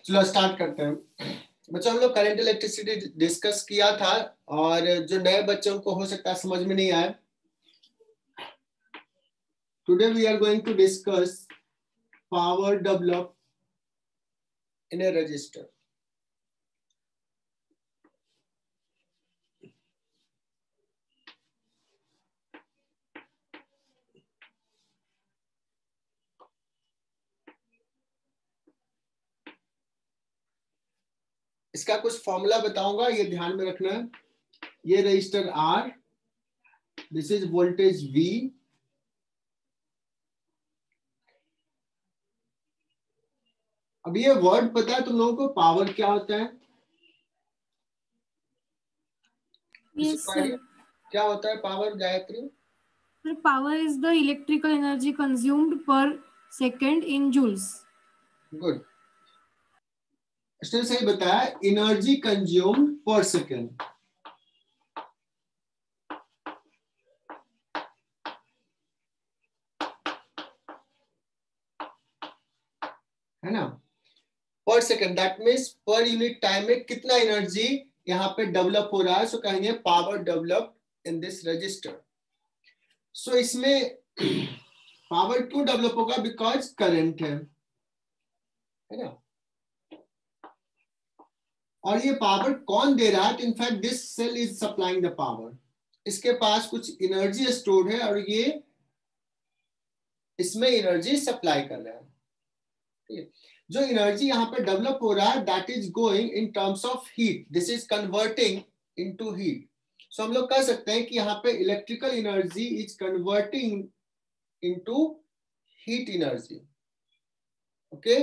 चलो स्टार्ट करते हैं। बच्चों हम लोग करंट इलेक्ट्रिसिटी डिस्कस किया था, और जो नए बच्चों को हो सकता है समझ में नहीं आया, today we are going to discuss power develop in a register. इसका कुछ फॉर्मूला बताऊंगा, ये ध्यान में रखना है। ये register R, this is voltage V, अब ये वर्ड पता है तुम लोगों को पावर क्या होता है? Yes, sir. क्या होता है power, Gayatri? Sir, power is the electrical energy consumed per second in joules. Good, इसने सही बताया, एनर्जी कंज्यूम्ड पर सेकेंड। है ना, per second, that means per unit time में कितना एनर्जी यहाँ पे डेवलप हो रहा है, सो कहेंगे power develop in this register. So इसमें पावर क्यों डेवलप होगा? बिकॉज करंट है ना। और ये पावर कौन दे रहा है? तो in fact this cell is supplying the power. इसके पास कुछ एनर्जी स्टोर्ड है और ये इसमें एनर्जी सप्लाई कर रहा है। ठीक है, जो एनर्जी यहाँ पे डेवलप हो रहा है that is going in terms of heat, this is converting into heat. So हम लोग कह सकते हैं कि यहाँ पे electrical energy is converting into heat energy. Okay,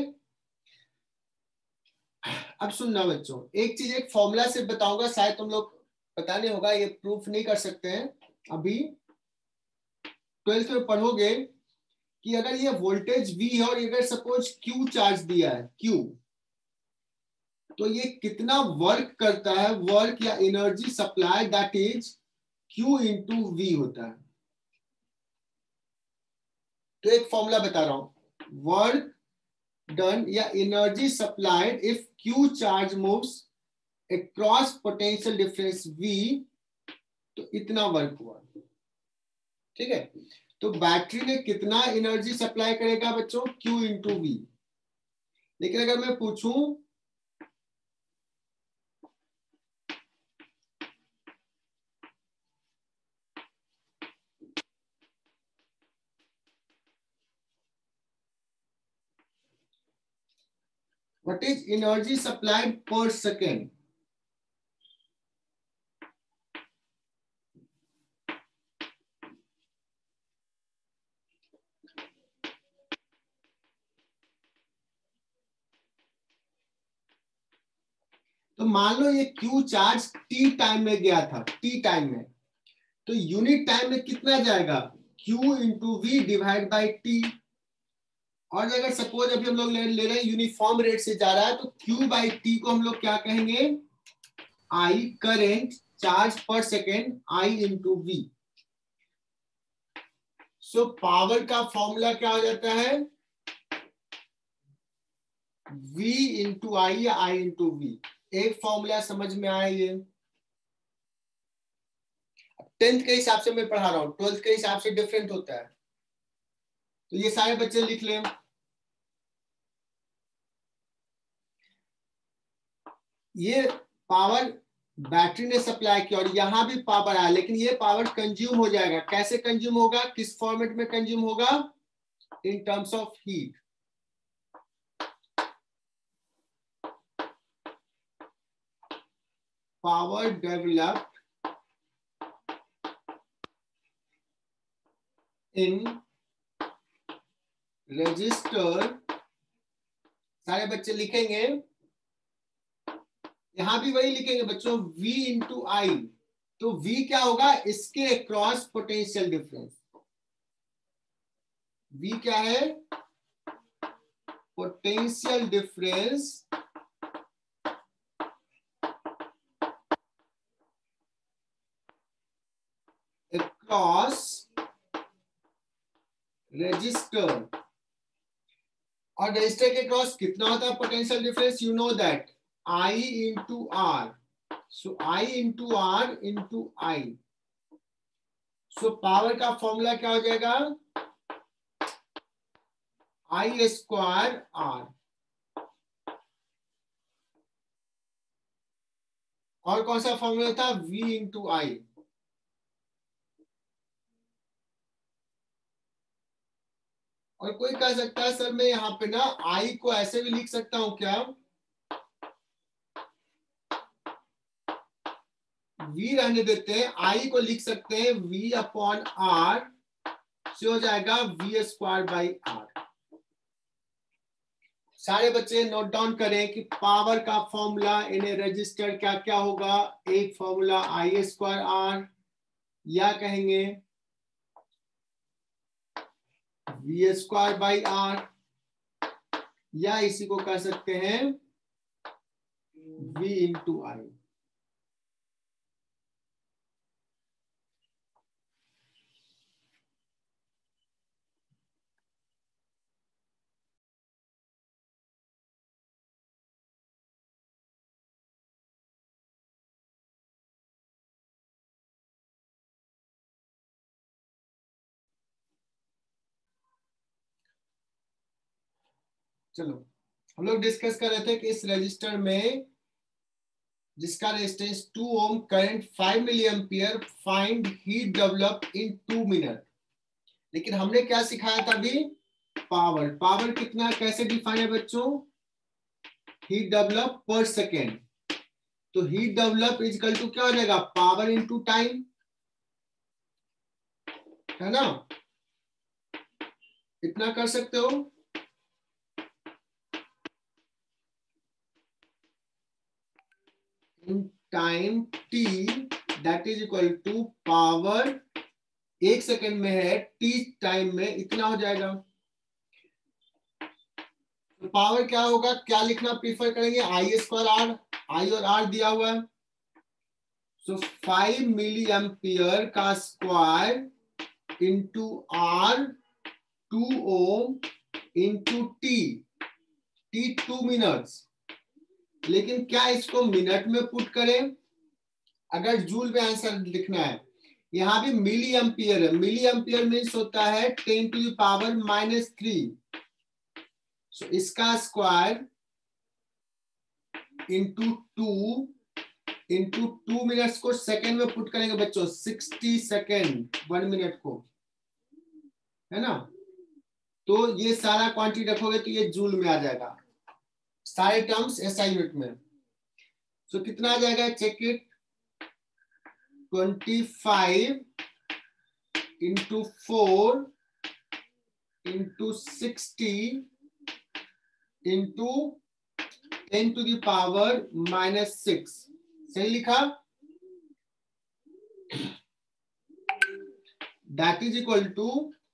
अब सुनना बच्चों, एक चीज एक फॉर्मूला से बताऊंगा, शायद तुम लोग पता नहीं होगा, ये प्रूफ नहीं कर सकते हैं अभी। 12th में पढ़ोगे कि अगर ये वोल्टेज V है और अगर सपोज Q चार्ज दिया है Q, तो ये कितना वर्क करता है, वर्क या energy supply, that is Q into V होता है। तो एक फॉर्मूला बता रहा हूं, वर्क डन या energy supplied if Q charge moves across potential difference V, तो इतना वर्क हुआ। ठीक है, तो बैटरी में कितना एनर्जी सप्लाई करेगा बच्चों? Q into V। लेकिन अगर मैं पूछूं what is energy supplied per second, तो मान लो ये Q चार्ज T टाइम में गया था, T टाइम में, तो यूनिट टाइम में कितना जाएगा? Q into V divide by T। और अगर सपोज अभी हम लोग ले रहे हैं यूनिफॉर्म रेट से जा रहा है, तो Q बाई T को हम लोग क्या कहेंगे? I, current charge per second, I into V. So power का फॉर्मूला क्या हो जाता है? V इंटू आई या I इंटू वी। एक फॉर्मूला समझ में आया? ये 10th के हिसाब से मैं पढ़ा रहा हूं, 12th के हिसाब से डिफरेंट होता है, तो ये सारे बच्चे लिख लें। ये पावर बैटरी ने सप्लाई किया और यहां भी पावर आया, लेकिन ये पावर कंज्यूम हो जाएगा। कैसे कंज्यूम होगा, किस फॉर्मेट में कंज्यूम होगा? In terms of heat. Power developed in register, सारे बच्चे लिखेंगे, यहां भी वही लिखेंगे बच्चों, V इंटू आई। तो V क्या होगा? इसके अक्रॉस पोटेंशियल डिफरेंस। V क्या है? Potential difference across register. और रजिस्टर के क्रॉस कितना होता है potential difference, you know that I into R. So I into R into I. So power का फॉर्मूला क्या हो जाएगा, I स्क्वायर R. और कौन सा फॉर्मूला था, V into I. और कोई कह सकता है सर मैं यहाँ पे ना I को ऐसे भी लिख सकता हूं क्या, V रहने देते हैं, I को लिख सकते हैं V अपॉन R, से हो जाएगा V स्क्वायर बाई R. सारे बच्चे नोट डाउन करें कि पावर का फॉर्मूला इन ए रजिस्टर क्या क्या होगा, एक फॉर्मूला I स्क्वायर R, या कहेंगे V स्क्वायर बाई R, या इसी को कह सकते हैं V इंटू I. चलो हम लोग डिस्कस कर रहे थे कि इस रजिस्टर में जिसका resistance 2 ohm, current 5 milli ampere, find heat develop in 2 minute. लेकिन हमने क्या सिखाया था अभी, पावर. पावर कितना कैसे डिफाइन है बच्चों, हीट डेवलप पर सेकेंड. तो हीट डेवलप इजकल टू क्या हो जाएगा, पावर इनटू टाइम, है ना. इतना कर सकते हो. In time t that is equal to power, एक सेकेंड में है, t टाइम में इतना हो जाएगा. तो पावर क्या होगा, क्या लिखना प्रीफर करेंगे, I स्क्वायर R, I और R दिया हुआ है. सो 5 मिली एम्पियर का square into R 2 ohm into T 2 minutes. लेकिन क्या इसको मिनट में पुट करें, अगर जूल में आंसर लिखना है, यहां भी मिली एम्पियर है. मिली एम्पियर मीन्स होता है 10 टू द पावर -3. सो इसका स्क्वायर इंटू 2 इंटू 2 मिनट्स को सेकेंड में पुट करेंगे बच्चों, 60 सेकेंड 1 मिनट को, है ना. तो ये सारा क्वांटिटी रखोगे तो ये जूल में आ जाएगा, सारे टर्म्स SI यूनिट में. सो कितना आ जाएगा, check it, 25 into 4 into 60 into 10 to the power -6. सही लिखा, that is equal to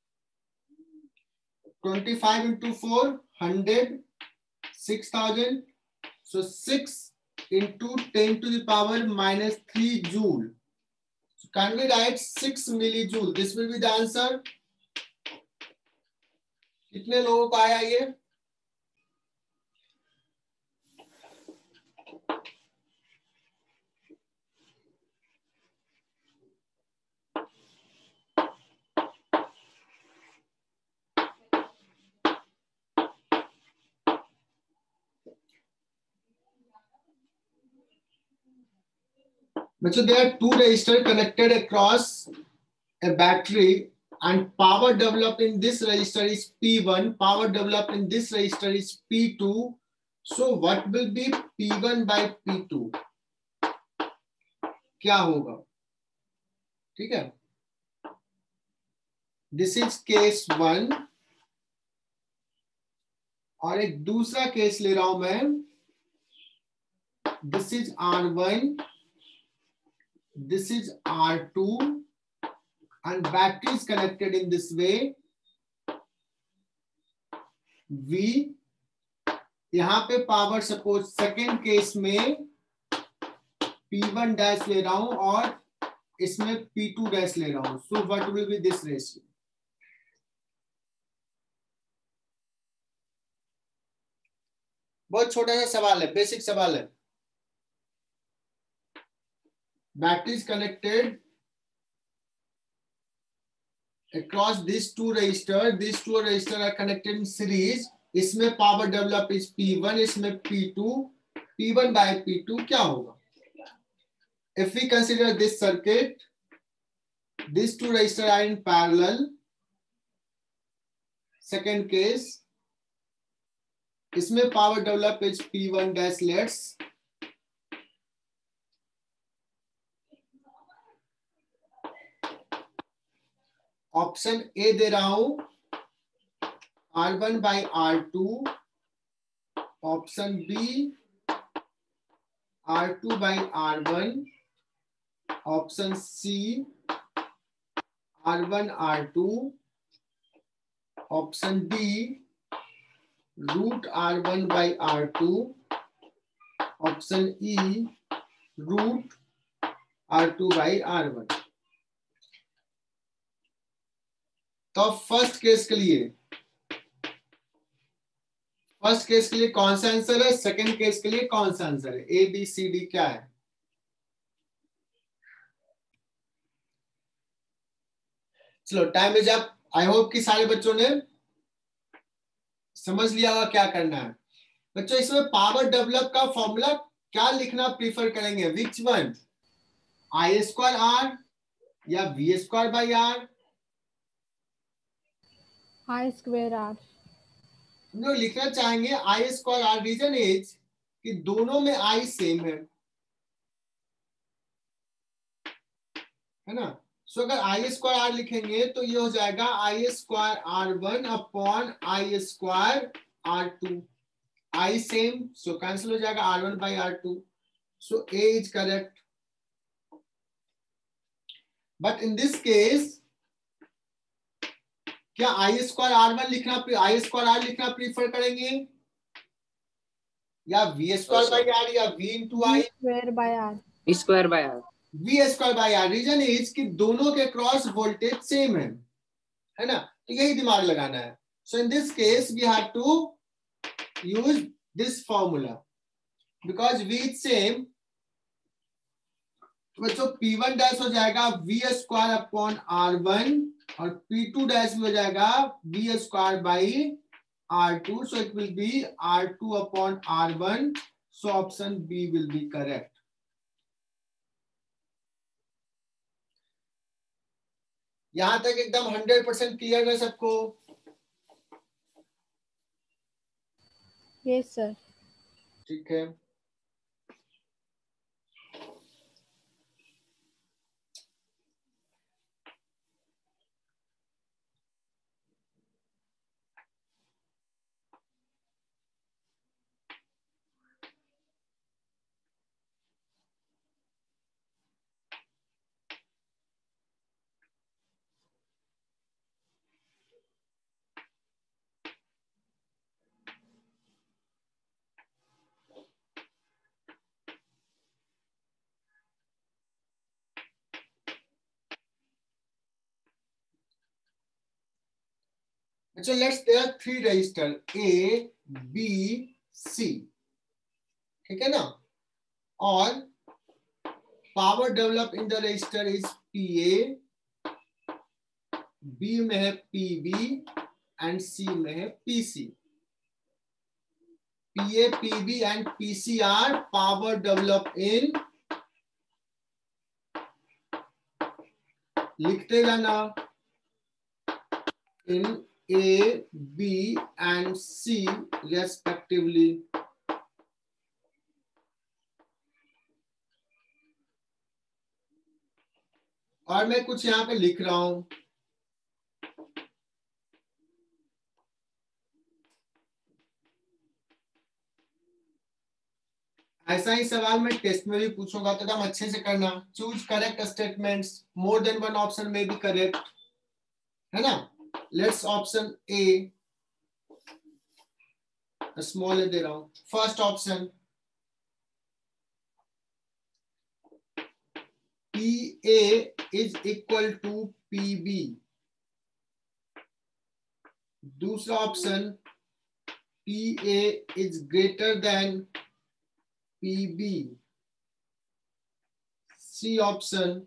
25 into 4 100, 6000. So 6 into 10 to the power -3 joule. So can we write 6 millijoule? This will be the answer. कितने लोगों को आया ये, बच्चों there are two resistors connected across a battery and power developed in this resistor is P1, power developed in this resistor is P2. So what will be P1 by P2, क्या होगा, ठीक है. दिस इज केस 1 और एक दूसरा case ले रहा हूं मैं, this is R1, this is R2 and battery is connected in this way. V, यहां पे पावर सपोज सेकेंड केस में P1 डैश ले रहा हूं और इसमें P2 डैश ले रहा हूं. So what will be this ratio, बहुत छोटा सा सवाल है, बेसिक सवाल है। Battery is connected across these two resistors are connected in series. इसमें पावर डेवलप इज P1, इसमें P2, P1 by P2 क्या होगा? If we consider this circuit, these two resistors are in parallel. Second case, इसमें पावर डेवलप is P1 dash. Let's option A दे रहा हूं R1 by R2, option B R2 by R1, option C R1 R2, option D root R1 by R2, option E root R2 by R1। तो first case के लिए कौन सा answer है? Second case के लिए कौन सा आंसर है? ए बी सी डी क्या है? चलो time is up. I hope कि सारे बच्चों ने समझ लिया होगा क्या करना है। बच्चों इसमें पावर डेवलप का फॉर्मूला क्या लिखना प्रीफर करेंगे? Which one, I square R या V square by R? I square R. हम लोग लिखना चाहेंगे I square R. Reason is कि दोनों में आई सेम है ना। सो अगर आई स्क्वायर आर लिखेंगे तो ये हो जाएगा I square R1 upon I square R2। I same, so cancel हो जाएगा R1 by R2। So A is correct. But in this case क्या आई स्क्वायर R1 लिखना, आई स्क्वायर आर लिखना प्रीफर करेंगे या वी स्क्वायर बाई आर या V into I square by R? Square by R. V square by R. Reason is कि दोनों के cross voltage same है ना, तो यही दिमाग लगाना है। So in this case we have to use this formula because V is same. बच्चों P1 डैश हो जाएगा वी स्क्वायर अपॉन R1 और P2 डैश में हो जाएगा V square by R2। So it will be R2 upon R1। So option B will be correct. यहां तक एकदम 100% क्लियर है सबको? Yes sir. ठीक है। So let's there are three register A, B, C, ठीक है ना। और power develop in the resistor is PA, B में है PB एंड C में है PC। PA, PB and PC are power develop in, लिखते रहना, in A, B and C respectively। और मैं कुछ यहां पे लिख रहा हूं। ऐसा ही सवाल मैं टेस्ट में भी पूछूंगा तो एकदम अच्छे से करना। Choose correct statements, more than one option में भी करेक्ट है ना। लेट्स ऑप्शन ए, स्मॉल दे रहा हूं। First option PA is equal to PB। दूसरा option PA is greater than PB. C option.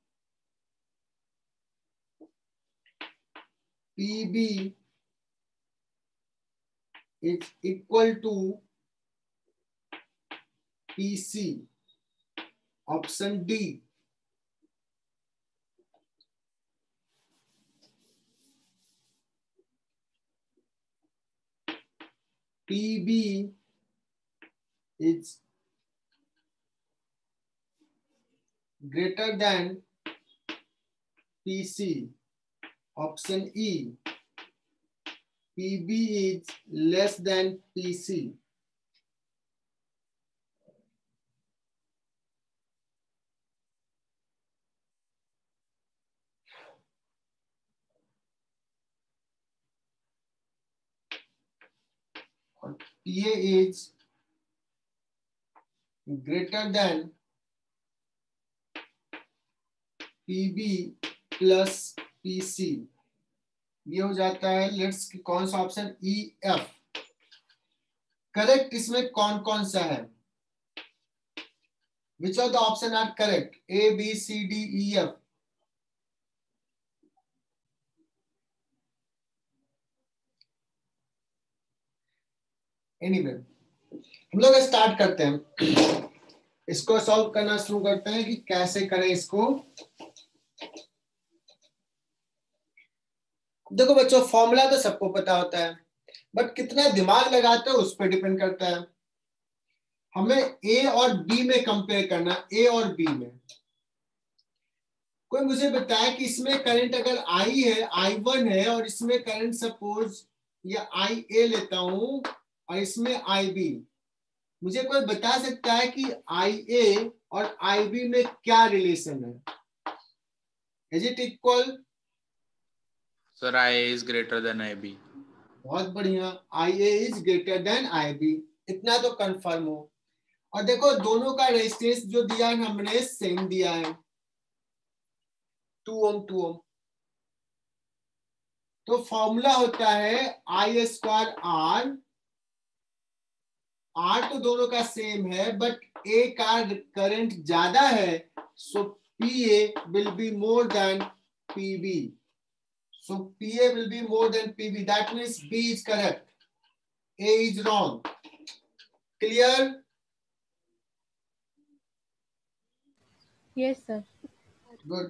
PB is equal to PC. Option D. PB is greater than PC. Option E. PB is less than PC. और PA is greater than PB plus PC. ये हो जाता है, let's कौन सा option, E F correct. इसमें कौन कौन सा है, which of the option are correct, A B C D E F। Anyway हम लोग स्टार्ट करते हैं, इसको सॉल्व करना शुरू करते हैं कि कैसे करें इसको। देखो बच्चों, फॉर्मूला तो सबको पता होता है, बट कितना दिमाग लगाते हो उस पर डिपेंड करता है। हमें ए और बी में कंपेयर करना, ए और बी में। कोई मुझे बताया कि इसमें करंट अगर आई है, I1 है, और इसमें करंट सपोज या IA लेता हूं और इसमें IB, मुझे कोई बता सकता है कि IA और IB में क्या रिलेशन है? Is it equal? Sir IA is greater than IB. बहुत बढ़िया, IA is greater than IB, इतना तो कंफर्म हो। और देखो दोनों का रेजिस्टेंस जो दिया है हमने सेम दिया है, 2 ओम 2 ओम। तो फॉर्मूला होता है I स्क्वायर R। R तो दोनों का सेम है, बट A का करंट ज्यादा है, so PA will be more than PB। So PA will be more than PB. That means B is correct. A is wrong. Clear? Yes, sir. Good.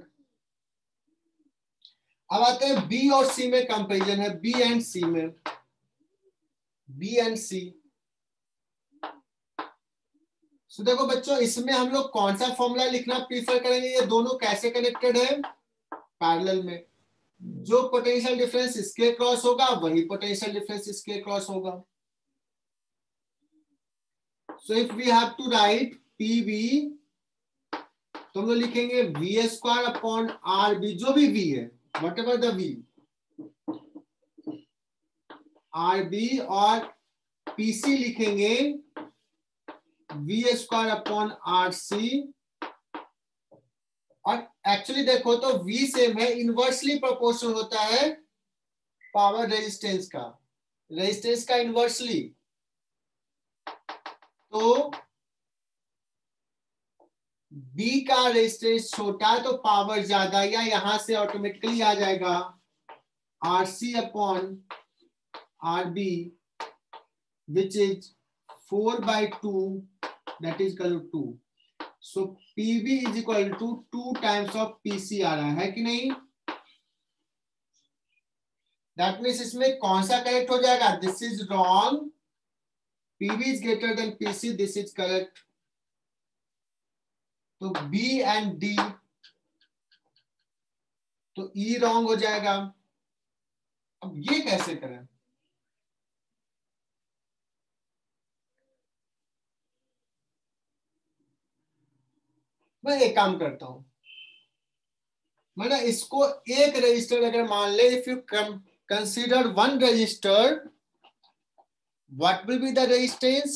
अब आते हैं B और C में comparison है, B and C में, B and C। So देखो बच्चों, इसमें हम लोग कौन सा फॉर्मूला लिखना प्रीफर करेंगे? ये दोनों कैसे कनेक्टेड है? पैरेलल में। जो पोटेंशियल डिफरेंस इसके क्रॉस होगा वही पोटेंशियल डिफरेंस इसके क्रॉस होगा। So if we have to write PB, तो हम लोग लिखेंगे V स्क्वायर अपॉन RB, जो भी V है, whatever the V, RB, और PC लिखेंगे V स्क्वायर अपॉन RC। और एक्चुअली देखो तो V सेम है, इनवर्सली प्रोपोर्शनल होता है पावर रेजिस्टेंस का, रेजिस्टेंस का इनवर्सली। तो B का रेजिस्टेंस छोटा है तो पावर ज्यादा, या यहां से ऑटोमेटिकली आ जाएगा RC upon RB which is 4/2, that is equal to 2. So PB is equal to 2 times of PC आ रहा है कि नहीं? That means इसमें कौन सा करेक्ट हो जाएगा? This is wrong. PB is greater than PC. This is correct. तो B and D, तो E wrong हो जाएगा। अब ये कैसे करें? मैं एक काम करता हूं, मैं ना इसको एक रजिस्टर अगर मान ले, if you consider one resistor, what will be the resistance?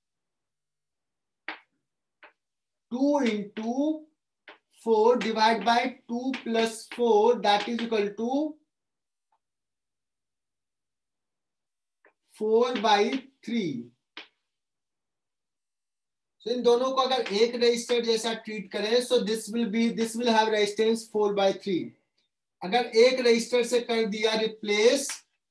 2 into 4 divided by 2 plus 4, that is equal to 4/3। तो इन दोनों को अगर एक रेजिस्टर जैसा ट्रीट करें, so this will have resistance 4/3। अगर एक रेजिस्टर से कर दिया रिप्लेस,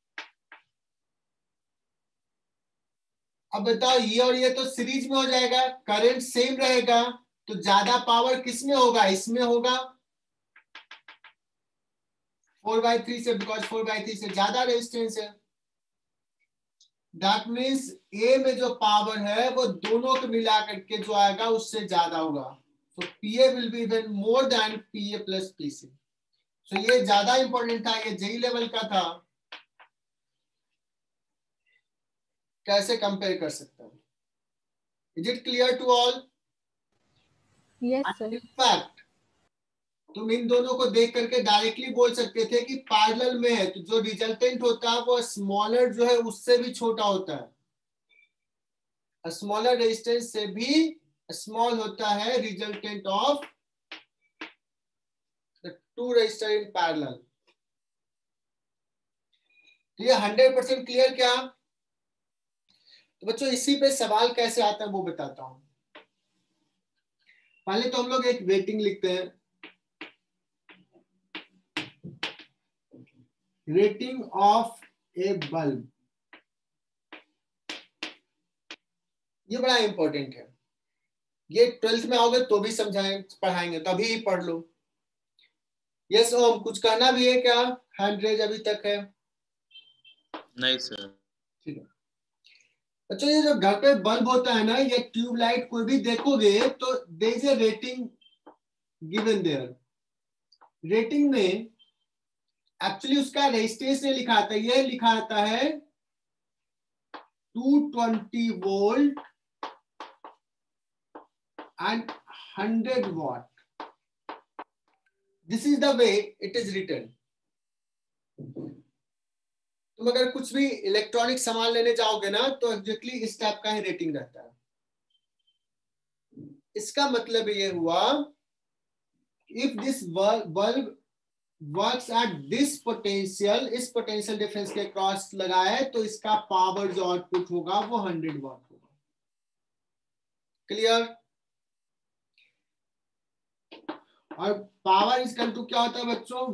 अब बताओ ये और ये तो सीरीज में हो जाएगा, करंट सेम रहेगा, तो ज्यादा पावर किसमें होगा? इसमें होगा 4/3 से, बिकॉज 4/3 से ज्यादा रेजिस्टेंस है। दैट मीन्स ए में जो पावर है वो दोनों को मिला करके जो आएगा उससे ज्यादा होगा। So PA will be even more than PA plus PC. So ये ज्यादा इंपॉर्टेंट था, ये जेई लेवल का था। कैसे कंपेयर कर सकते हैं? Is it clear to all? Yes sir. In fact तुम इन दोनों को देख करके डायरेक्टली बोल सकते थे कि पैरेलल में है, तो जो रिजल्टेंट होता है वो स्मॉलर जो है उससे भी छोटा होता है। स्मॉलर रेजिस्टेंस से भी स्मॉल होता है resultant of the two resistor in parallel. तो ये 100% क्लियर क्या? तो बच्चों इसी पे सवाल कैसे आता है वो बताता हूं। पहले तो हम लोग एक रेटिंग लिखते हैं, रेटिंग ऑफ ए बल्ब। ये बड़ा इंपॉर्टेंट है, ये 12th में आओगे तो भी पढ़ाएंगे, तो अभी ही पढ़ लो। यस ओम, कुछ कहना भी है क्या? हैंड रेज अभी तक है? नहीं सर। ठीक है बच्चों, ये जो घर पे बल्ब होता है ना, ये ट्यूबलाइट कोई भी देखोगे तो there is a rating given there. Rating में एक्चुअली उसका रेजिस्टेंस नहीं लिखा आता, ये लिखा आता है 220 volt and 100 watt. This is the way it is written. तुम अगर कुछ भी इलेक्ट्रॉनिक सामान लेने जाओगे ना तो एग्जैक्टली इस टाइप का ही रेटिंग रहता है। इसका मतलब ये हुआ, if this bulb works at this potential, इस पोटेंशियल डिफरेंस के क्रॉस लगाए तो इसका पावर जो आउटपुट होगा वो 100 वाट होगा। क्लियर? और पावर इज इक्वल टू क्या होता है बच्चों?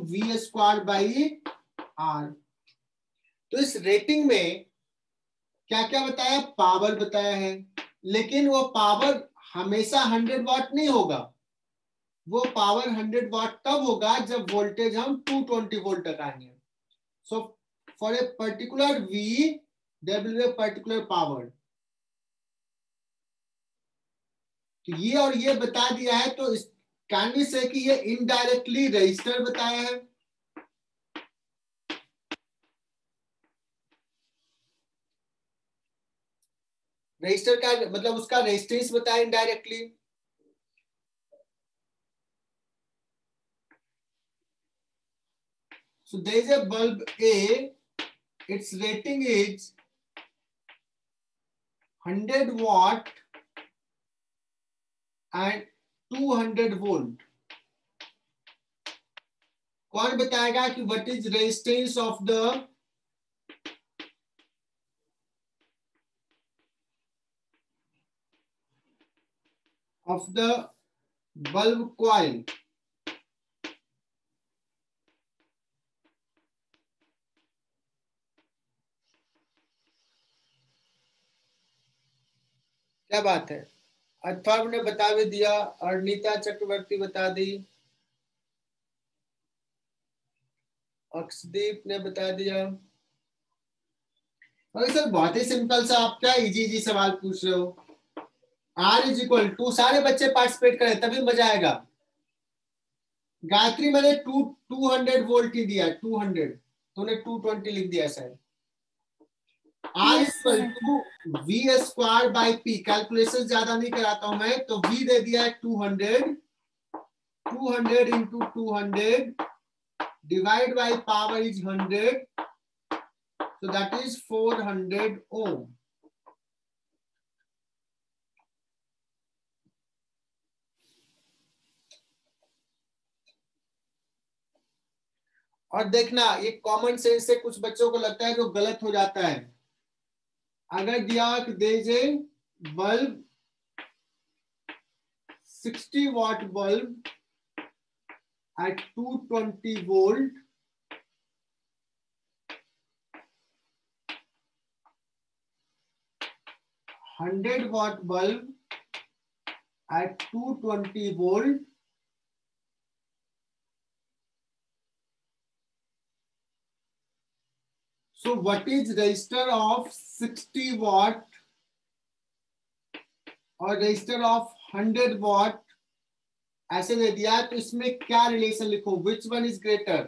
V²/R। तो इस रेटिंग में क्या क्या बताया? पावर बताया है, लेकिन वो पावर हमेशा 100 वाट नहीं होगा। वो पावर 100 वाट तब होगा जब वोल्टेज हम 220 वोल्ट तक आएंगे। So for a particular V there will be a particular power. तो ये और ये बता दिया है, तो कैन वी से कि ये इनडायरेक्टली रजिस्टर बताया है। रजिस्टर का मतलब उसका रेजिस्टेंस बताया indirectly. So there is a bulb A, its rating is 100 watt and 200 volt. कौन बताएगा कि what is resistance of the bulb coil? क्या बात है? अथर्व ने बता भी दिया, अर्निता चक्रवर्ती बता दी, अक्षदीप ने बता दिया। अरे सर बहुत ही सिंपल सा, आप क्या इजी सवाल पूछ रहे हो? R इज इक्वल टू, सारे बच्चे पार्टिसिपेट करें तभी मजा आएगा। गायत्री मैंने 200 वोल्ट ही दिया, 200, तूने 220 लिख दिया sir. R is equal to V²/P, calculation ज्यादा नहीं कराता हूं मैं, तो V दे दिया है 200, 200 into 200 divide by power is 100, so that is 400 ohm. और देखना ये कॉमन सेंस से कुछ बच्चों को लगता है जो गलत हो जाता है। अगर दिया कि there is a bulb 60 watt bulb at 220 volt, $100 watt bulb at 220 volt, so what is resistor of 60 watt और रजिस्टर ऑफ 100 वॉट ऐसे दे दिया, तो इसमें क्या रिलेशन लिखो, विच वन इज ग्रेटर?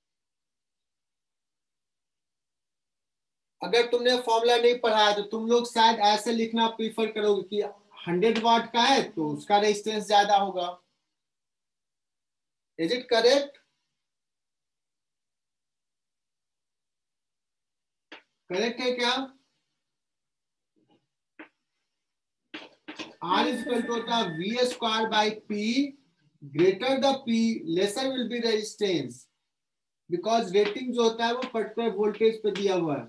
अगर तुमने फॉर्मूला नहीं पढ़ा है तो तुम लोग शायद ऐसे लिखना प्रीफर करोगे कि 100 वॉट का है तो उसका रेजिस्टेंस ज्यादा होगा। Is it correct? करेक्ट है क्या? R is equal to होता है V square by P, greater the P lesser will be resistance, because rating जो होता है वो पर्टिकुलर वोल्टेज पे दिया हुआ है।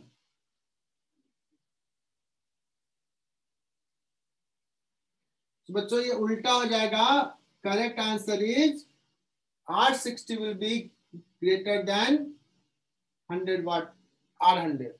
तो बच्चों ये उल्टा हो जाएगा, correct answer is R60 will be greater than 100 watt R100।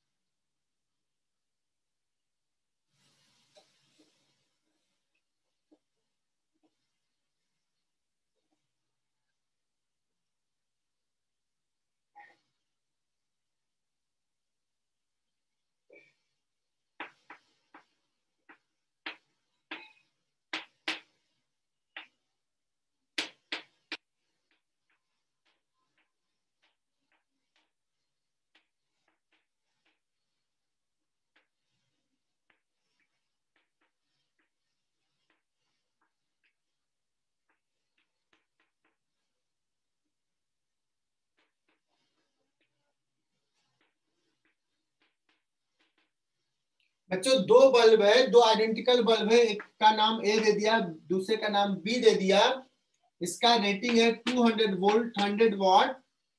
बच्चों दो बल्ब है, दो आइडेंटिकल बल्ब है, एक का नाम ए दे दिया, दूसरे का नाम बी दे दिया। इसका रेटिंग है 200 volt 100 watt.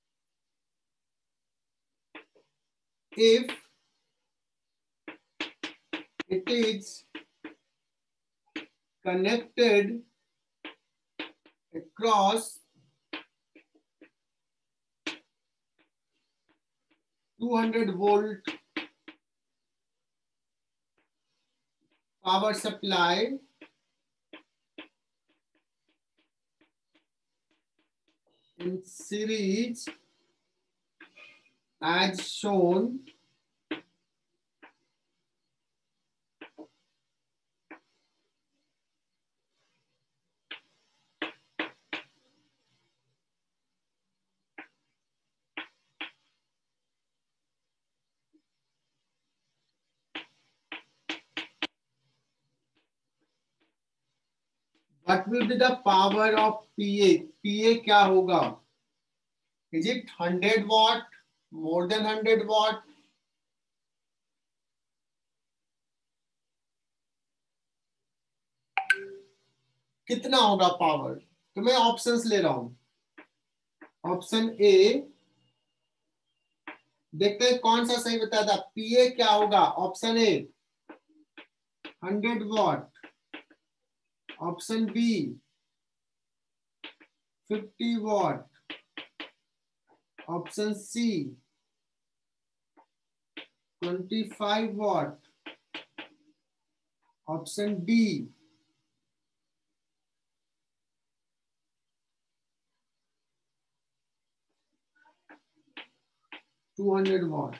If it is connected across 200 volt power supply in series as shown, what will be the power of PA? PA क्या होगा? Is it 100 watt, more than 100 watt? कितना होगा पावर? तो मैं options ले रहा हूं। ऑप्शन ए, देखते हैं कौन सा सही बताया था। पीए क्या होगा? Option A 100 watt, option B 50 watt, option C 25 watt, option D 200 watt.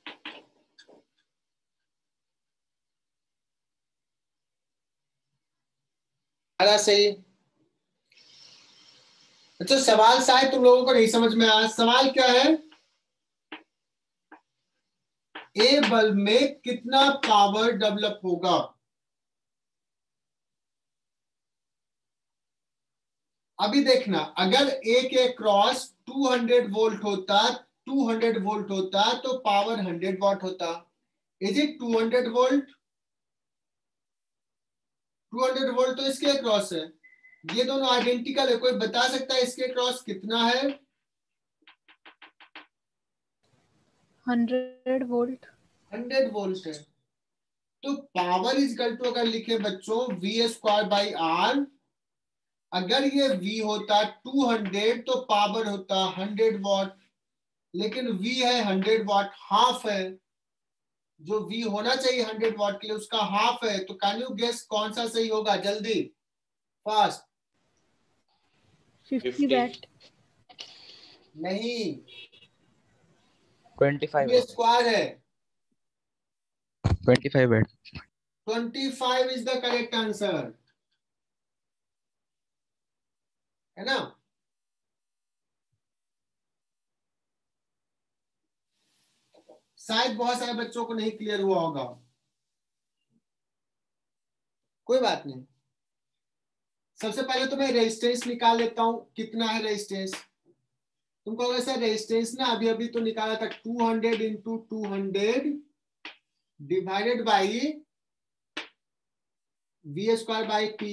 सही। अच्छा सवाल शायद तुम लोगों को नहीं समझ में आया। सवाल क्या है? ए बल्ब में कितना पावर डेवलप होगा? अभी देखना, अगर ए के क्रॉस 200 वोल्ट होता, 200 वोल्ट होता तो पावर 100 वॉट होता। Is it 200 volt? 200 वोल्ट तो इसके क्रॉस है, ये दोनों आइडेंटिकल है। कोई बता सकता है इसके क्रॉस कितना है? 100 वोल्ट। 100 वोल्ट है। तो पावर इज इक्वल टू अगर लिखे बच्चों वी स्क्वायर बाई आर, अगर ये V होता 200 तो पावर होता 100 वॉट, लेकिन V है 100 वॉट, हाफ है, जो V होना चाहिए 100 वॉट के लिए उसका हाफ है। तो कैन यू गेस कौन सा सही होगा, जल्दी फास्ट। 50 watt. नहीं, 25 ये स्क्वायर है। 25 watt. 25 is the correct answer, है ना। शायद बहुत सारे बच्चों को नहीं क्लियर हुआ होगा, कोई बात नहीं। सबसे पहले तो मैं रेजिस्टेंस निकाल लेता हूं, कितना है रेजिस्टेंस। तुम कहोगे सर रेजिस्टेंस ना अभी अभी तो निकाला था, 200 into 200 divided by V square by P,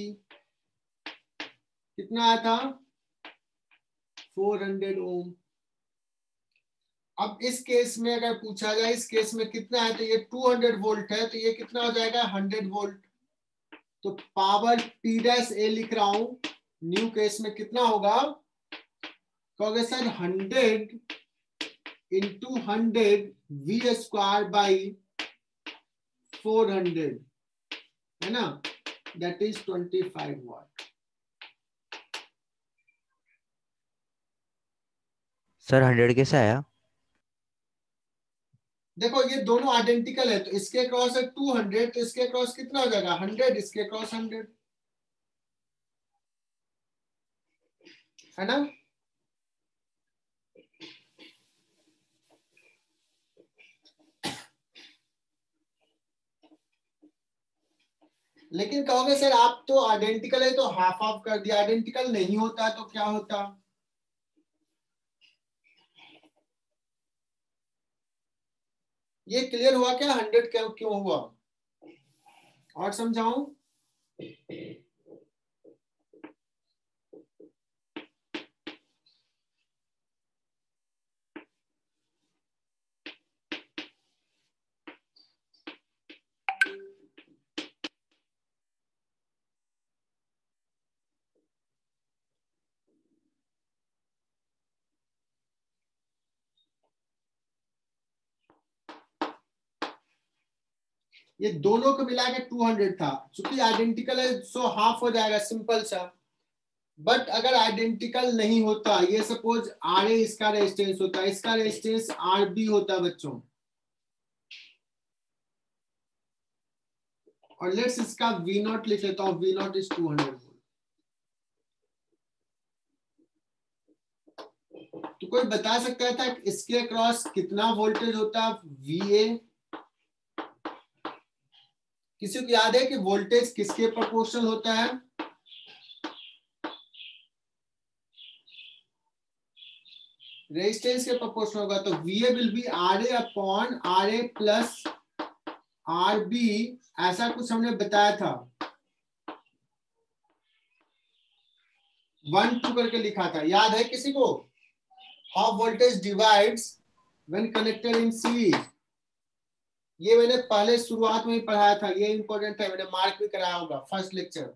कितना आया था 400 ओम। अब इस केस में अगर पूछा जाए इस केस में कितना है, तो ये 200 वोल्ट है, तो ये कितना हो जाएगा 100 वोल्ट। तो पावर P डैश ए लिख रहा हूं, न्यू केस में कितना होगा, कहोगे sir 100 into 100 V square by 400, है ना, दैट इज 25 वॉट। सर 100 कैसे आया? देखो ये दोनों आइडेंटिकल है, तो इसके क्रॉस है 200, तो इसके क्रॉस कितना हो जाएगा 100, इसके क्रॉस 100, है ना। लेकिन कहोगे सर आप तो आइडेंटिकल है तो हाफ हाफ कर दिया, आइडेंटिकल नहीं होता तो क्या होता। ये क्लियर हुआ क्या 100 क्यों क्यों हुआ, और समझाऊं। ये दोनों को मिला के 200 था, चूंकि आइडेंटिकल है सो हाफ हो जाएगा, सिंपल सा। बट अगर आइडेंटिकल नहीं होता, ये सपोज आर ए इसका रेजिस्टेंस होता, इसका रेजिस्टेंस आर बी होता बच्चों, और लेट्स इसका वी नॉट लिख लेता हूं, वी नॉट इज 200 वोल्ट। तो कोई बता सकता था इसके अक्रॉस कितना वोल्टेज होता वी ए। किसी को याद है कि वोल्टेज किसके प्रोपोर्शनल होता है, रेजिस्टेंस के प्रोपोर्शनल होगा। तो V A will be R A upon R A plus R B, ऐसा कुछ हमने बताया था, 1-2 करके लिखा था, याद है किसी को। How voltage divides when connected in series, ये मैंने पहले शुरुआत में ही पढ़ाया था, ये इंपॉर्टेंट है, मैंने मार्क भी कराया होगा फर्स्ट लेक्चर।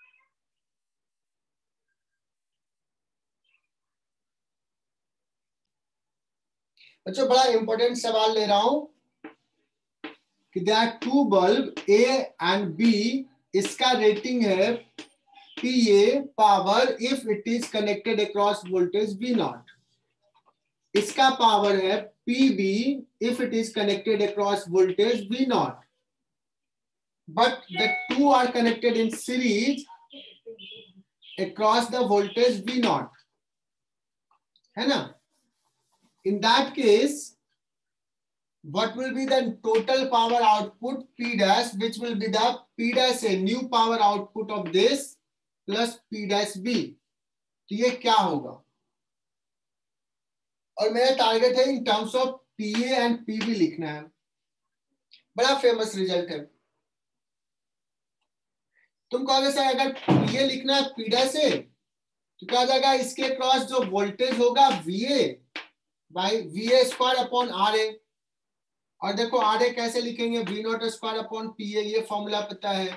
बच्चों बड़ा इंपॉर्टेंट सवाल ले रहा हूं कि there are 2 bulb A and B, इसका रेटिंग है PA power if it is connected across voltage V nought, इसका पावर है PB if it is connected across voltage V naught, but the two are connected in series across the voltage V naught, है ना। In that case, what will be the total power output P dash, which will be the P dash a new power output of this plus P dash B, तो ये क्या होगा। और मेरा target है in terms of PA and PB लिखना है, बड़ा फेमस रिजल्ट है। तुम कहोगे सर अगर PA लिखना है P डैश से, तो क्या हो जाएगा, इसके क्रॉस जो वोल्टेज होगा VA by VA square upon RA, और देखो आर ए कैसे लिखेंगे, V nought square upon P A, ये फॉर्मूला पता है,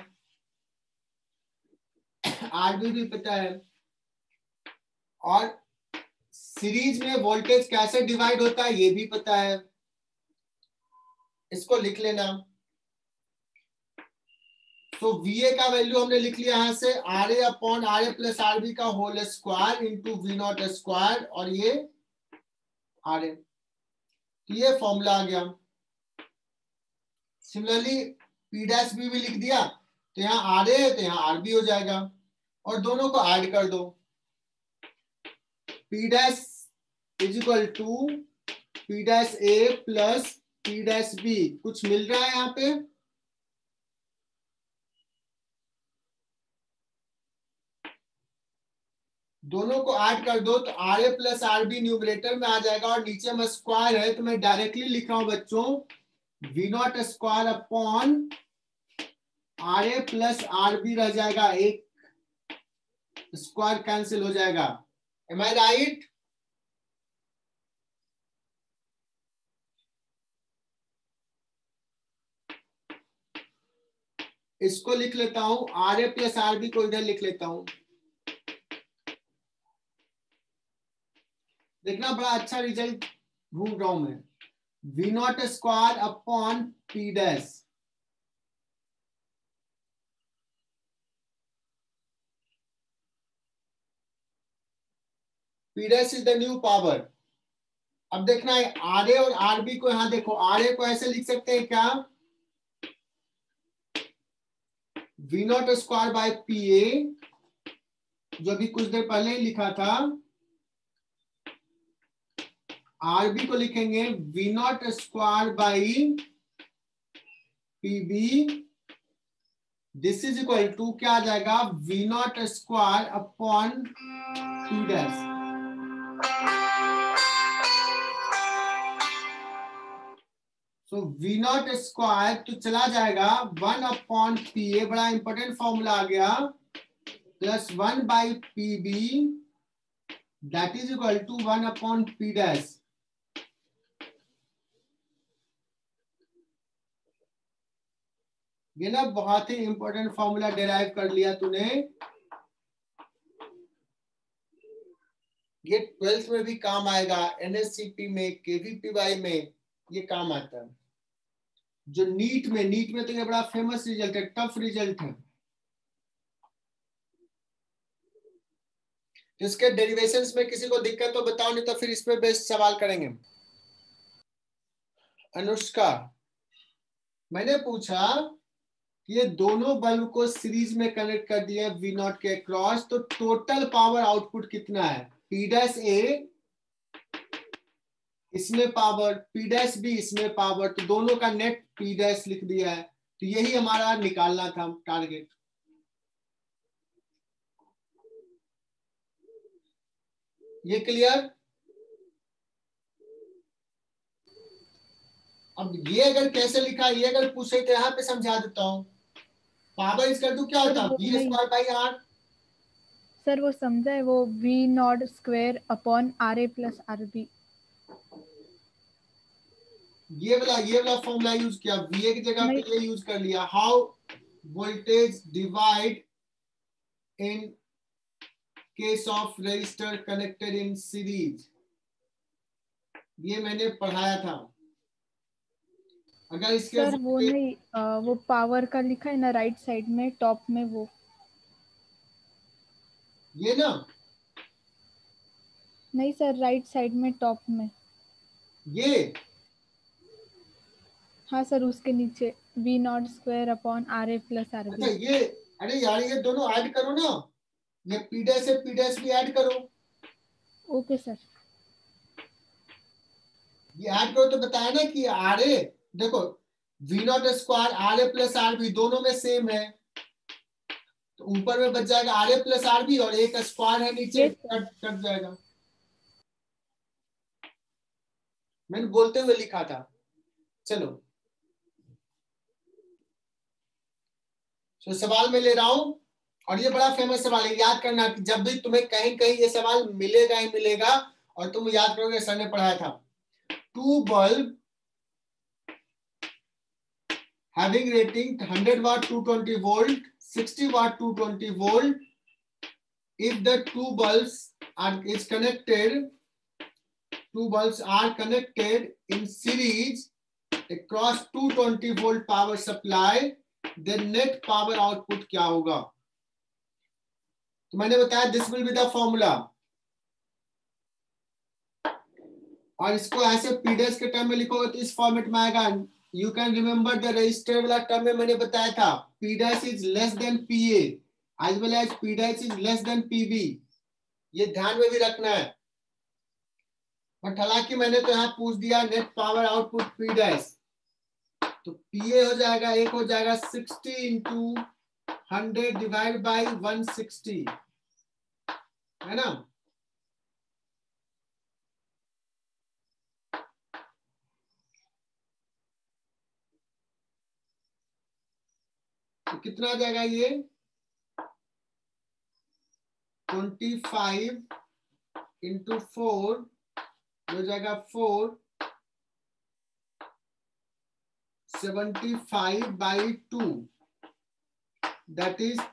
आर भी पता है। और सीरीज में वोल्टेज कैसे डिवाइड होता है ये भी पता है, इसको लिख लेना। तो VA का वैल्यू हमने लिख लिया यहां से, R A upon R A plus R B का whole square into V nought square, और ये आर ए, ये फॉर्मूला आ गया। सिमिलरली P डैश भी लिख दिया, तो यहाँ आर ए है तो यहाँ आर बी हो जाएगा, और दोनों को ऐड कर दो। P dash is equal to P dash A plus P dash B, कुछ मिल रहा है यहाँ पे? दोनों को ऐड कर दो तो R A plus R B numerator में आ जाएगा, और नीचे में स्क्वायर है तो मैं डायरेक्टली लिख रहा हूं बच्चों, V nought square upon R A plus R B रह जाएगा, एक स्क्वायर कैंसिल हो जाएगा। Am I right? इसको लिख लेता हूं, R A plus R B को इधर लिख लेता हूं। देखना बड़ा अच्छा रिजल्ट ढूंढ रहा हूं मैं, V nought square upon P dash, P dash is the new power. अब देखना है आर ए और आर बी को, यहां देखो आर ए को ऐसे लिख सकते हैं क्या, V nought square by P A, जो भी कुछ देर पहले ही लिखा था। आर बी को लिखेंगे V nought square by P B, this is equal to क्या आ जाएगा, V nought square upon P dash. So V nought square तो चला जाएगा 1 अपॉन पी ए, बड़ा इंपॉर्टेंट फॉर्मूला आ गया, plus 1 by P B, that is equal to 1 upon P dash. ये ना बहुत ही इंपॉर्टेंट फॉर्मूला डेराइव कर लिया तूने, ये 12th में भी काम आएगा, NSCP में, KVPY में ये काम आता है। जो नीट में तो ये बड़ा फेमस रिजल्ट है, टफ रिजल्ट है। इसके डेरिवेशंस में किसी को दिक्कत तो बताओ, नहीं तो फिर इस पे बेस्ट सवाल करेंगे। अनुष्का, मैंने पूछा ये दोनों बल्ब को सीरीज में कनेक्ट कर दिए वी नॉट के क्रॉस, तो टोटल पावर आउटपुट कितना है, पी डैश ए इसमें पावर, पी डैश बी इसमें पावर, तो दोनों का नेट पी डैश लिख दिया है। तो यही हमारा निकालना था टारगेट। ये क्लियर? अब ये अगर कैसे लिखा, ये अगर पूछे तो यहाँ पे समझा देता हूँ। पावर इसका तो क्या होता है, V square by R. Sir वो समझा है, वो V nought square upon R A plus R B, ये वाला फॉर्मूला यूज किया, वीए की जगह पे ये यूज कर लिया। How voltage divide in case of resistor connected in series, ये मैंने पढ़ाया था। अगर इसके सर वो नहीं, वो पावर का लिखा है ना राइट साइड में टॉप में, वो ये ना, नहीं सर राइट साइड में टॉप में, ये हाँ सर उसके नीचे V nought square upon R A plus R अच्छा बी। ये, अरे यार ये दोनों ऐड करो ना, ये पी डैश से पी डैश भी ऐड करो। Okay sir. ये ऐड करो तो बताया ना कि आर ए, देखो V nought square R A plus R B दोनों में सेम है, तो ऊपर में बच जाएगा R A plus R B, और एक स्क्वायर है नीचे, कट जाएगा। मैंने बोलते हुए लिखा था। चलो तो सवाल में ले रहा हूं, और ये बड़ा फेमस सवाल है, याद करना कि जब भी तुम्हें कहीं कहीं ये सवाल मिलेगा ही मिलेगा, और तुम याद करोगे सर ने पढ़ाया था। Two bulb having rating 100 watt 220 volt, 60 watt 220 volt. If the two bulbs are connected in series across 220 volt power supply, then net power output क्या होगा? तो मैंने बताया this will be the formula. और इसको ऐसे पीडीएस के टर्म में लिखोगे तो इस फॉर्मेट में आएगा. You can remember the resistor वाला टर्म में मैंने बताया था P dash is less than PA as well as P dash is less than PB. ये ध्यान में भी रखना है. बट हालांकि मैंने तो यहाँ पूछ दिया नेट पावर आउटपुट पीडीएस, तो पीए हो जाएगा, एक हो जाएगा 60 इंटू 100 डिवाइड बाई 160, है ना. तो कितना आ जाएगा ये 25 इंटू 4 हो जाएगा 4, 75 by 2 that is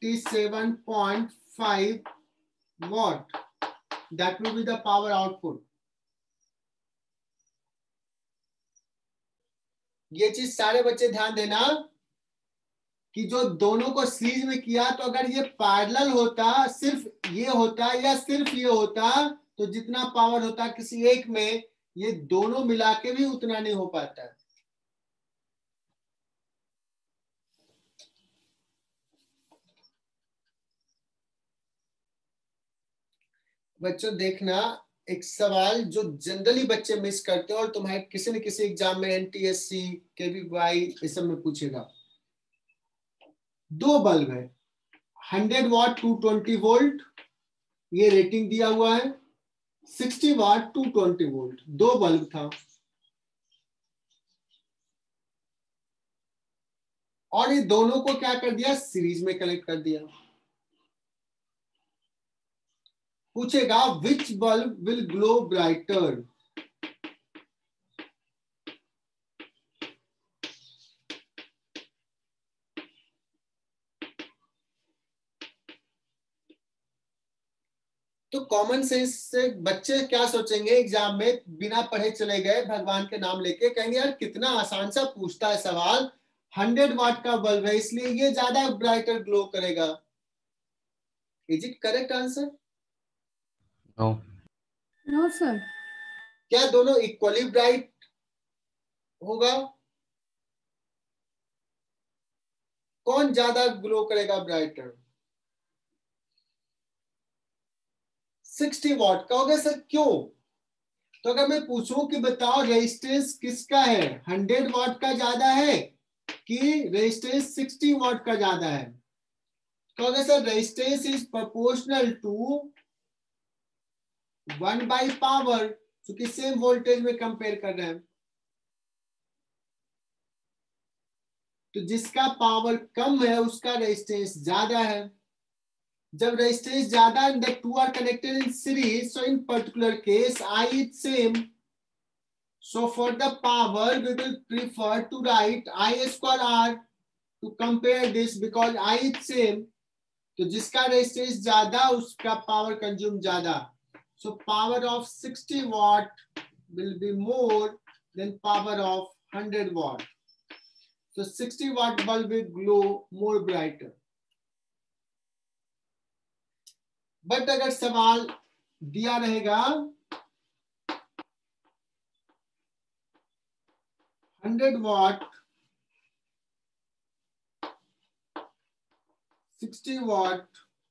37.5 watt. That will be the power output. ये चीज सारे बच्चे ध्यान देना कि जो दोनों को सीरीज में किया, तो अगर ये पैरेलल होता, सिर्फ ये होता या सिर्फ ये होता, तो जितना पावर होता किसी एक में, ये दोनों मिला के भी उतना नहीं हो पाता. बच्चों देखना, एक सवाल जो जनरली बच्चे मिस करते हैं और तुम्हारे किसी न किसी एग्जाम में एनटीएससी केवीवाई इस सब में पूछेगा. दो बल्ब है 100 वाट 220 वोल्ट, ये रेटिंग दिया हुआ है. 60 वाट 220 वोल्ट, दो बल्ब था और ये दोनों को क्या कर दिया, सीरीज में कनेक्ट कर दिया. पूछेगा which bulb will glow brighter. तो कॉमन सेंस से बच्चे क्या सोचेंगे एग्जाम में, बिना पढ़े चले गए भगवान के नाम लेके, कहेंगे यार कितना आसान सा पूछता है सवाल, 100 वाट का बल्ब है इसलिए ये ज्यादा ब्राइटर ग्लो करेगा. Is it correct answer? No. No sir. क्या दोनों इक्वली ब्राइट होगा? कौन ज्यादा ग्लो करेगा ब्राइटर? 60 वाट का होगा सर. क्यों? तो अगर मैं पूछूं कि बताओ रेजिस्टेंस किसका है, 100 वाट का ज्यादा है कि रेजिस्टेंस 60 वाट का ज्यादा है, तो अगर sir resistance is proportional to 1 by power, क्योंकि सेम वोल्टेज में कंपेयर कर रहे हैं, तो जिसका पावर कम है उसका रेजिस्टेंस ज्यादा है. जब रेजिस्टेंस ज्यादा, the two are connected in series, so in particular case I is same, so for the power we will prefer to write I square R to compare this because I is same. तो जिसका resistance ज्यादा उसका power consume ज्यादा, so power of 60 watt will be more than power of 100 watt. So 60 watt bulb will glow more brighter. But अगर सवाल दिया रहेगा 100 वाट 60 वाट,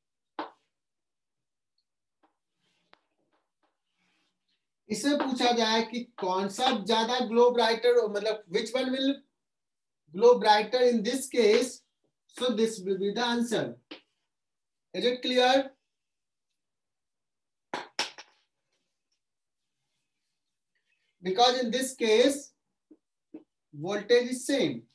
इसे पूछा जाए कि कौन सा ज्यादा ग्लो ब्राइटर, मतलब which one will glow brighter in this case, so this will be the answer. Is it clear? Because in this case voltage is same.